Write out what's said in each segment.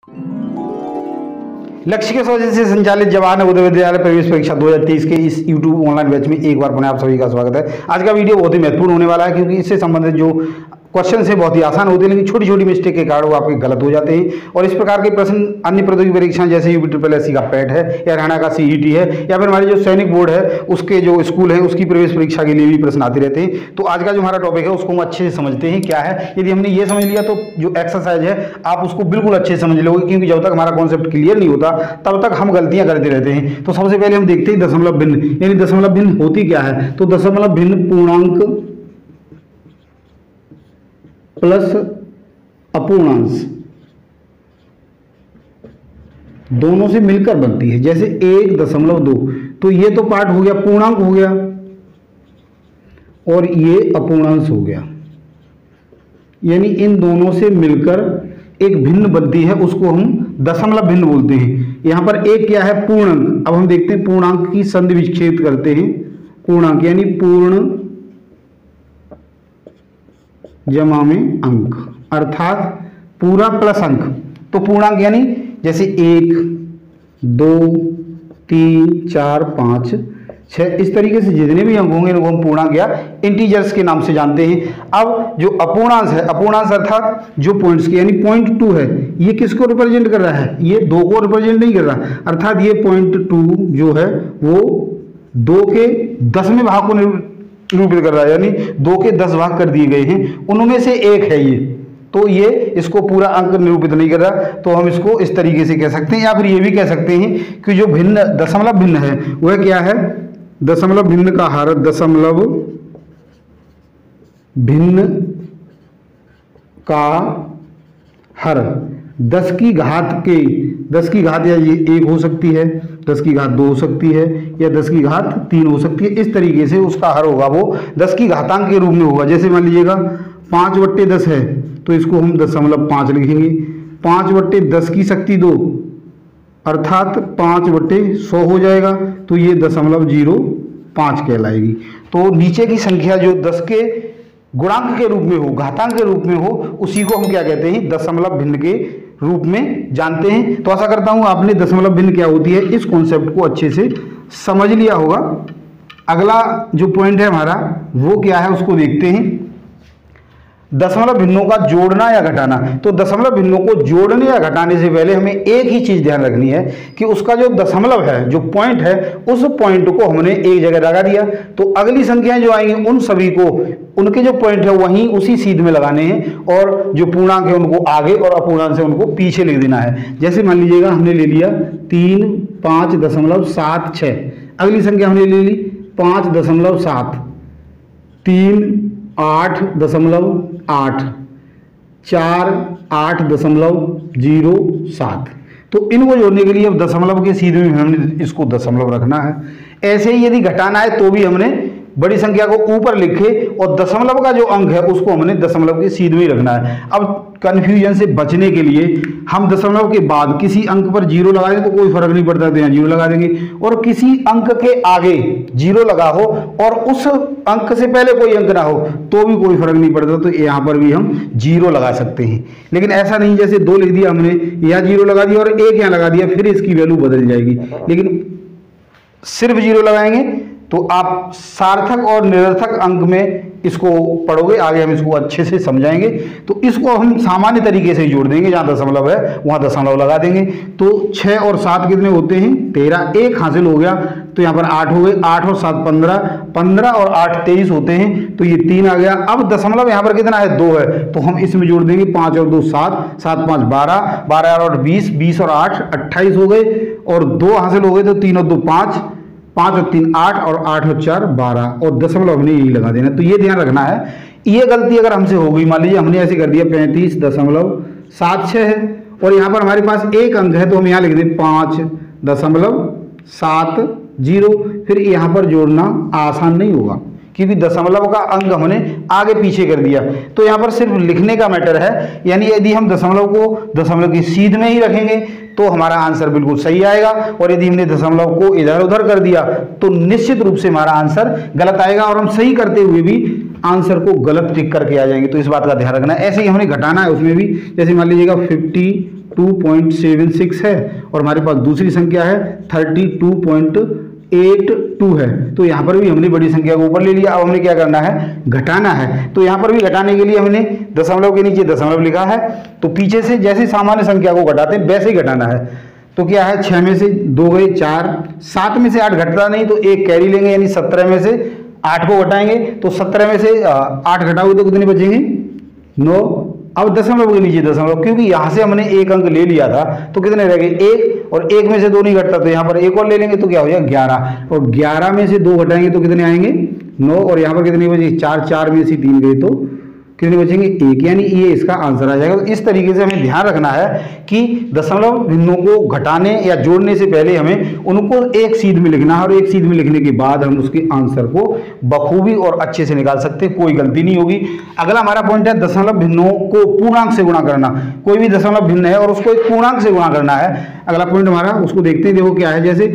लक्ष्य के वजह से संचालित जवाहर नवोदय विद्यालय प्रवेश परीक्षा 2023 के इस YouTube ऑनलाइन बैच में एक बार पुनः आप सभी का स्वागत है। आज का वीडियो बहुत ही महत्वपूर्ण होने वाला है, क्योंकि इससे संबंधित जो क्वेश्चन है बहुत ही आसान होते हैं, लेकिन छोटी छोटी मिस्टेक के कारण वो आपके गलत हो जाते हैं। और इस प्रकार के प्रश्न अन्य प्रतियोगी परीक्षाएं जैसे UPSSC का पैट है या हरियाणा का CET है या फिर हमारी जो सैनिक बोर्ड है उसके जो स्कूल है उसकी प्रवेश परीक्षा के लिए भी प्रश्न आते रहते हैं। तो आज का जो हमारा टॉपिक है उसको हम अच्छे से समझते हैं क्या है। यदि हमने ये समझ लिया तो जो एक्सरसाइज है आप उसको बिल्कुल अच्छे से समझ लोगे, क्योंकि जब तक हमारा कॉन्सेप्ट क्लियर नहीं होता तब तक हम गलतियां करते रहते हैं। तो सबसे पहले हम देखते हैं दशमलव भिन्न, यानी दशमलव भिन्न होती क्या है। तो दशमलव भिन्न पूर्णांक प्लस अपूर्णांश दोनों से मिलकर बनती है। जैसे 1.2 तो ये तो पार्ट हो गया, पूर्णांक हो गया, और ये अपूर्णांश हो गया, यानी इन दोनों से मिलकर एक भिन्न बनती है, उसको हम दशमलव भिन्न बोलते हैं। यहां पर एक क्या है, पूर्णांक। अब हम देखते हैं पूर्णांक की संधि विच्छेद करते हैं। पूर्णांक यानी पूर्ण जमा में अंक, अर्थात पूरा प्लस अंक। तो पूर्णांक यानी जैसे 1, 2, 3, 4, 5, 6 इस तरीके से जितने भी अंक होंगे इनको हम पूर्णांक या इंटीजर्स के नाम से जानते हैं। अब जो अपूर्णांश है, अपूर्णांश अर्थात जो पॉइंट्स के यानी 0.2 है, ये किसको रिप्रेजेंट कर रहा है, ये 2 को रिप्रेजेंट नहीं कर रहा, अर्थात ये 0.2 जो है वो 2 के 10वें भाग को निरूपित कर रहा है, यानी 2 के 10 भाग कर दिए गए हैं, उनमें से एक है ये। तो ये इसको पूरा अंक निरूपित नहीं कर रहा, तो हम इसको इस तरीके से कह सकते हैं। या फिर ये भी कह सकते हैं कि जो भिन्न दशमलव भिन्न है वह क्या है, दशमलव भिन्न का हर, दशमलव भिन्न का हर 10 की घात या ये 1 हो सकती है, 10 की घात 2 हो सकती है, या 10 की घात 3 हो सकती है। इस तरीके से उसका हर होगा वो 10 की घातांक के रूप में होगा। जैसे मान लीजिएगा 5/10 है तो इसको हम 0.5 लिखेंगे। 5/10 की शक्ति 2 अर्थात 5/100 हो जाएगा, तो ये 0.05 कहलाएगी। तो नीचे की संख्या जो 10 के गुणांक के रूप में हो, घातांक के रूप में हो, उसी को हम क्या कहते हैं, दशमलव भिन्न के रूप में जानते हैं। तो आशा करता हूं आपने दशमलव भिन्न क्या होती है इस कॉन्सेप्ट को अच्छे से समझ लिया होगा। अगला जो पॉइंट है हमारा वो क्या है उसको देखते हैं, दशमलव भिन्नों का जोड़ना या घटाना। तो दशमलव भिन्नों को जोड़ने या घटाने से पहले हमें एक ही चीज ध्यान रखनी है कि उसका जो दशमलव है, जो पॉइंट है, उस पॉइंट को हमने एक जगह लगा दिया, तो अगली संख्याएं जो आएंगी उन सभी को उनके जो पॉइंट है वहीं उसी सीध में लगाने हैं, और जो पूर्णांक है उनको आगे और अपूर्णांक से उनको पीछे लिख देना है। जैसे मान लीजिएगा हमने ले लिया 3, 5.76, अगली संख्या हमने ले ली 5.7, 3, 8.8, 4, 8.07। तो इनको जोड़ने के लिए अब दशमलव के सीधे में हमने इसको दशमलव रखना है। ऐसे ही यदि घटाना है तो भी हमने बड़ी संख्या को ऊपर लिखे और दशमलव का जो अंक है उसको हमने दशमलव के सीधे में ही रखना है। अब कंफ्यूजन से बचने के लिए हम दशमलव के बाद किसी अंक पर 0 लगा दें तो कोई फर्क नहीं पड़ता, तो यहाँ 0 लगा देंगे, और किसी अंक के आगे 0 लगा हो और उस अंक से पहले कोई अंक ना हो तो भी कोई फर्क नहीं पड़ता, तो यहाँ पर भी हम 0 लगा सकते हैं। लेकिन ऐसा नहीं जैसे 2 लिख दिया हमने, यहाँ 0 लगा दिया और 1 यहाँ लगा दिया, फिर इसकी वैल्यू बदल जाएगी। लेकिन सिर्फ 0 लगाएंगे तो आप सार्थक और निरर्थक अंक में इसको पढ़ोगे, आगे हम इसको अच्छे से समझाएंगे। तो इसको हम सामान्य तरीके से ही जोड़ देंगे, जहां दशमलव है वहां दशमलव लगा देंगे। तो 6 और 7 कितने होते हैं, 13, 1 हासिल हो गया, तो यहाँ पर 8 हो गए, 8 और 7 15, 15 और 8 23 होते हैं, तो ये 3 आ गया। अब दशमलव यहाँ पर कितना है, 2 है, तो हम इसमें जोड़ देंगे 5 और 2 7, 7 5 12, 12 और 20, 20 और 8 28 हो गए, और 2 हासिल हो गए, तो 3 और 2 5, 5 और 3 8, और 8 और 4 12, और दशमलव हमने यही लगा देना। तो ये ध्यान रखना है, ये गलती अगर हमसे हो गई, मान लीजिए हमने ऐसे कर दिया 35.76 है, और यहाँ पर हमारे पास एक अंक है, तो हम यहाँ लिख दें 5.70, फिर यहाँ पर जोड़ना आसान नहीं होगा क्योंकि दशमलव का अंक हमने आगे पीछे कर दिया। तो यहाँ पर सिर्फ लिखने का मैटर है, यानी यदि हम दशमलव को दशमलव की सीध में ही रखेंगे तो हमारा आंसर बिल्कुल सही आएगा, और यदि हमने दशमलव को इधर उधर कर दिया तो निश्चित रूप से हमारा आंसर गलत आएगा, और हम सही करते हुए भी आंसर को गलत टिक करके आ जाएंगे। तो इस बात का ध्यान रखना है। ऐसे ही हमने घटाना है, उसमें भी जैसे मान लीजिएगा 2.76 है और हमारे पास दूसरी संख्या है 32.82 है। तो यहाँ पर भी हमने बड़ी संख्या को ऊपर ले लिया। अब हमने क्या करना है, घटाना है। तो यहाँ पर भी घटाने के लिए हमने दशमलव के नीचे दशमलव लिखा है, तो पीछे से जैसे सामान्य संख्या को घटाते हैं वैसे ही घटाना है। तो क्या है, 6 में से 2 गए 4, 7 में से 8 घटता नहीं तो एक कैरी लेंगे, यानी 17 में से 8 को घटाएंगे, तो 17 में से 8 घटाओगे तो कितने बचेंगे, 9। अब दशमलव के नीचे दशमलव, क्योंकि यहाँ से हमने एक अंक ले लिया था तो कितने रह गए, 1, और 1 में से 2 नहीं घटता तो यहाँ पर एक और ले लेंगे तो क्या हो जाएगा 11, और 11 में से 2 घटाएंगे तो कितने आएंगे 9, और यहाँ पर कितने बचे 4, 4 में से 3 गए तो कितने बचेंगे 1, यानी ये इसका आंसर आ जाएगा। तो इस तरीके से हमें ध्यान रखना है कि दशमलव भिन्नों को घटाने या जोड़ने से पहले हमें उनको एक सीध में लिखना है, और एक सीध में लिखने के बाद हम उसके आंसर को बखूबी और अच्छे से निकाल सकते हैं, कोई गलती नहीं होगी। अगला हमारा पॉइंट है दशमलव भिन्नों को पूर्णांक से गुणा करना। कोई भी दशमलव भिन्न है और उसको एक पूर्णांक से गुणा करना है। अगला पॉइंट हमारा, उसको देखते हैं। देखो क्या है, जैसे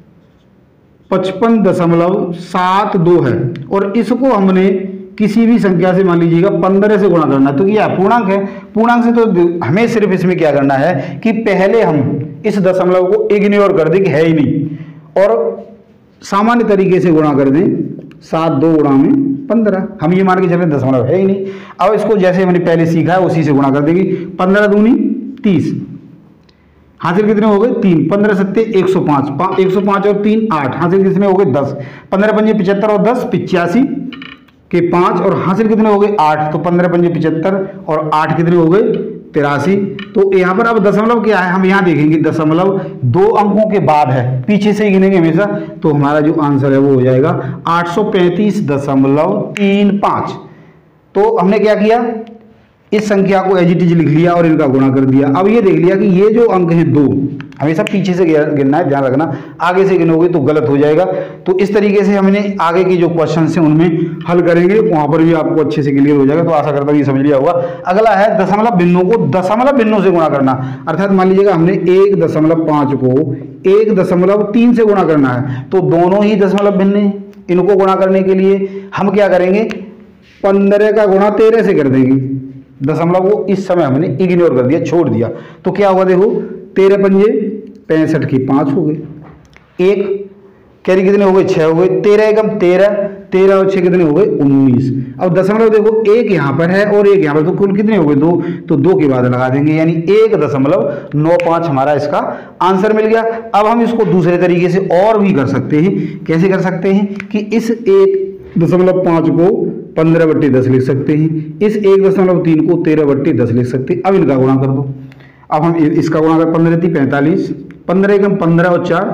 55.72 है और इसको हमने किसी भी संख्या से मान लीजिएगा 15 से गुणा करना, तो क्या पूर्णांक है। पूर्णांक से तो हमें सिर्फ इसमें क्या करना है कि पहले हम इस दशमलव को इग्नोर कर दें कि है ही नहीं, और सामान्य तरीके से गुणा कर दें। 7 2 गुणा में 15, हम ये मान के चले दशमलव है ही नहीं। अब इसको जैसे हमने पहले सीखा है उसी से गुणा कर देंगे। 15 दूनी 30, हासिल कितने हो गए 3, 15 सत्ते 105, 105 और 3 8, हासिल कितने हो गए 10, 15 पंजे 75 और 10 85 के 5, और हासिल कितने हो गए 8, तो 15 पंजे 75 और 8 कितने हो गए 83। तो यहाँ पर अब दशमलव क्या है, हम यहाँ देखेंगे दशमलव 2 अंकों के बाद है, पीछे से ही गिनेंगे हमेशा, तो हमारा जो आंसर है वो हो जाएगा 835.35। तो हमने क्या किया, इस संख्या को एज इट इज लिख लिया और इनका गुणा कर दिया। अब ये देख लिया कि ये जो अंक है 2, हमेशा पीछे से गिनना है, ध्यान रखना, आगे से गिनोगे तो गलत हो जाएगा। तो इस तरीके से हमने आगे के जो क्वेश्चन हैं उनमें हल करेंगे, वहां पर भी आपको अच्छे से क्लियर हो जाएगा। तो आशा करता हूँ ये समझ लिया होगा। अगला है दशमलव भिन्नों को दशमलव भिन्नों से गुणा करना। अर्थात मान लीजिएगा हमने 1.5 को 1.3 से गुणा करना है, तो दोनों ही दशमलव भिन्न हैं। इनको गुणा करने के लिए हम क्या करेंगे, 15 का गुणा 13 से कर देंगे। दशमलव को इस समय हमने इग्नोर कर दिया, छोड़ दिया, तो क्या होगा, देखो 13 पंजे 65 की 5 हो गए, 1 कैरी कितने हो गए 6 हो गए, 13 एकम 13, 13 और 6 कितने हो गए 19। अब दशमलव देखो एक यहाँ पर है और एक यहाँ पर, तो कुल कितने हो गए 2, तो 2 के बाद लगा देंगे, यानी 1.95 हमारा इसका आंसर मिल गया। अब हम इसको दूसरे तरीके से और भी कर सकते हैं। कैसे कर सकते हैं कि इस 1.5 को 15/10 लिख सकते हैं, इस 1.3 को 13/10 लिख सकते हैं। अब इनका गुणा कर दो। अब हम इसका गुणा कर 15 × 45, 15 एकम 15 और 4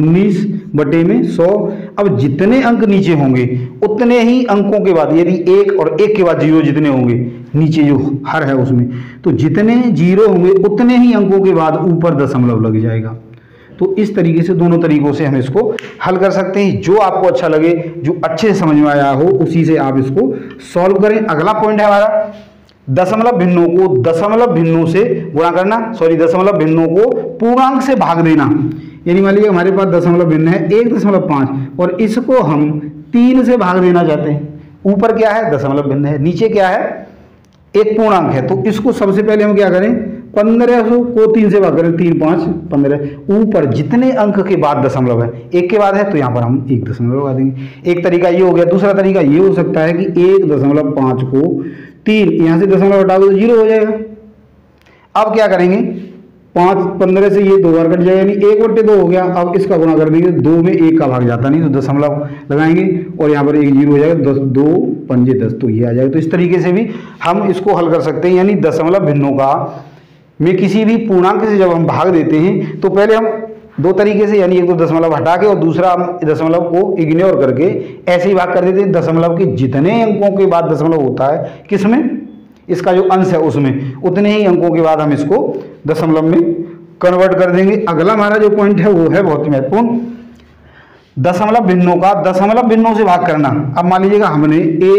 19/100। अब जितने अंक नीचे होंगे उतने ही अंकों के बाद, यदि 1 और 1 के बाद 0 जितने होंगे नीचे जो हर है उसमें, तो जितने 0 होंगे उतने ही अंकों के बाद ऊपर दशमलव लग जाएगा। तो इस तरीके से दोनों तरीकों से हम इसको हल कर सकते हैं। जो आपको अच्छा लगे, जो अच्छे से समझ में आया हो, उसी से आप इसको सॉल्व करें। अगला पॉइंट है हमारा दशमलव भिन्नों को दशमलव भिन्नों से गुणा करना, दशमलव भिन्नों को पूर्णांक से भाग देना। यानी मान लीजिए हमारे पास दशमलव भिन्न है 1.5 और इसको हम 3 से भाग देना चाहते हैं। ऊपर क्या है, दशमलव भिन्न है, नीचे क्या है, एक पूर्णांक है। तो इसको सबसे पहले हम क्या करें, 1500 को 3 से भाग करें, 3 5 15। ऊपर जितने अंक के बाद दशमलव है, 1 के बाद है, तो यहाँ पर हम 1 दशमलव लगा देंगे। एक तरीका ये हो गया। दूसरा तरीका ये हो सकता है कि 1.5 को 3, यहाँ से दशमलव हटाओगे तो 0 हो जाएगा। अब क्या करेंगे, 5 15 से ये 2 बार कट जाएगा, यानी 1/2 हो गया। अब इसका गुणा कर देंगे, 2 में 1 का भाग जाता नहीं, तो दशमलव लगाएंगे और यहाँ पर 1 0 हो जाएगा, 10 2 पंजे 10, तो ये आ जाएगा। तो इस तरीके से भी हम इसको हल कर सकते हैं। यानी दशमलव भिन्नों का में किसी भी पूर्णांक से जब हम भाग देते हैं तो पहले हम 2 तरीके से, यानी एक तो दशमलव हटा के और दूसरा हम दशमलव को इग्नोर करके ऐसे ही भाग कर देते हैं। दशमलव के जितने अंकों के बाद दशमलव होता है, किसमें, इसका जो अंश है उसमें, उतने ही अंकों के बाद हम इसको दशमलव में कन्वर्ट कर देंगे। अगला हमारा जो पॉइंट है वो है बहुत महत्वपूर्ण, दशमलव भिन्नों का दशमलव भिन्नों से भाग करना। अब मान लीजिएगा हमने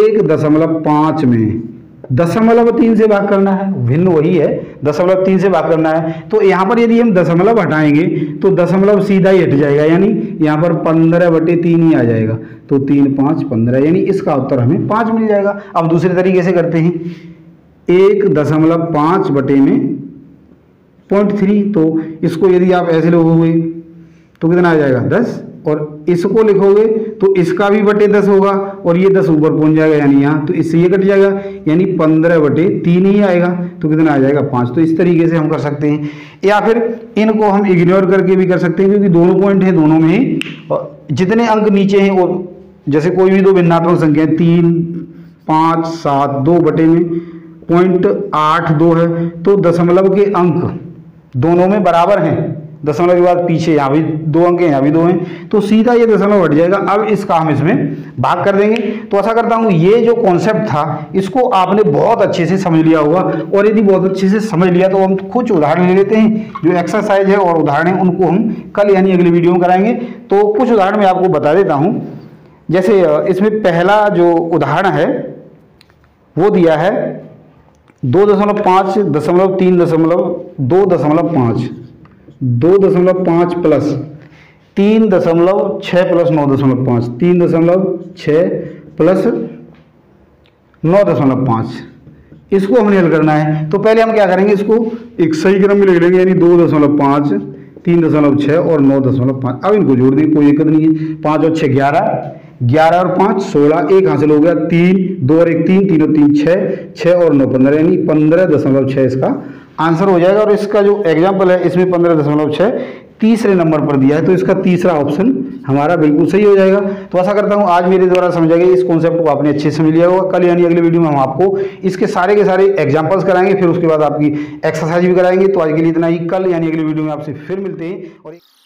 1.5 में 0.3 से भाग करना है, भिन्न वही है, 0.3 से भाग करना है। तो यहाँ पर यदि हम दशमलव हटाएंगे तो दशमलव सीधा ही हट जाएगा, यानी यहाँ पर 15/3 ही आ जाएगा। तो 3 5 15, यानी इसका उत्तर हमें 5 मिल जाएगा। अब दूसरे तरीके से करते हैं, 1.5 0.3, तो इसको यदि आप ऐसे लिखोगे तो कितना आ जाएगा 10, और इसको लिखोगे तो इसका भी बटे 10 होगा, और ये 10 ऊपर पहुंच जाएगा यानी यहाँ, तो इससे ये कट जाएगा यानी 15/3 ही आएगा, तो कितना आ जाएगा 5। तो इस तरीके से हम कर सकते हैं, या फिर इनको हम इग्नोर करके भी कर सकते हैं, क्योंकि दोनों पॉइंट है, दोनों में ही जितने अंक नीचे हैं वो जैसे कोई भी दो भिन्नात्मक संख्या 3, 5, 7, 2 बटे में 0.82 है, तो दशमलव के अंक दोनों में बराबर हैं, दशमलव के बाद पीछे यहाँ भी 2 अंक हैं, यहाँ भी 2 हैं, तो सीधा ये दशमलव हट जाएगा। अब इसका हम इसमें भाग कर देंगे। तो ऐसा करता हूँ ये जो कॉन्सेप्ट था इसको आपने बहुत अच्छे से समझ लिया होगा, और यदि बहुत अच्छे से समझ लिया तो हम कुछ उदाहरण ले लेते हैं, जो एक्सरसाइज है और उदाहरण है उनको हम कल यानी अगली वीडियो में कराएंगे। तो कुछ उदाहरण मैं आपको बता देता हूँ। जैसे इसमें पहला जो उदाहरण है वो दिया है 2.5, 3, 2.5, 2.5 प्लस 3.6 प्लस 9.5, 3.6 प्लस 9.5, इसको हमने हल करना है। तो पहले हम क्या करेंगे, इसको एक सही क्रम में लिख लेंगे, यानी 2.5, 3.6 और 9.5। अब इनको जोड़ देंगे, कोई दिक्कत नहीं है। 5 और 6 11, 11 और 5 16, एक हासिल हो गया, 3, 2 और 1 3, 3 और 3 6, 6 और 9 15, यानी 15.6 इसका आंसर हो जाएगा। और इसका जो एग्जाम्पल है इसमें 15.6 तीसरे नंबर पर दिया है, तो इसका तीसरा ऑप्शन हमारा बिल्कुल सही हो जाएगा। तो ऐसा करता हूं आज मेरे द्वारा समझा गया, इस कॉन्सेप्ट को आपने अच्छे से समझ लिया होगा। कल यानी अगले वीडियो में हम आपको इसके सारे के सारे एग्जांपल्स कराएंगे, फिर उसके बाद आपकी एक्सरसाइज भी कराएंगे। तो आज के लिए इतना ही, कल यानी अगली वीडियो में आपसे फिर मिलते हैं। और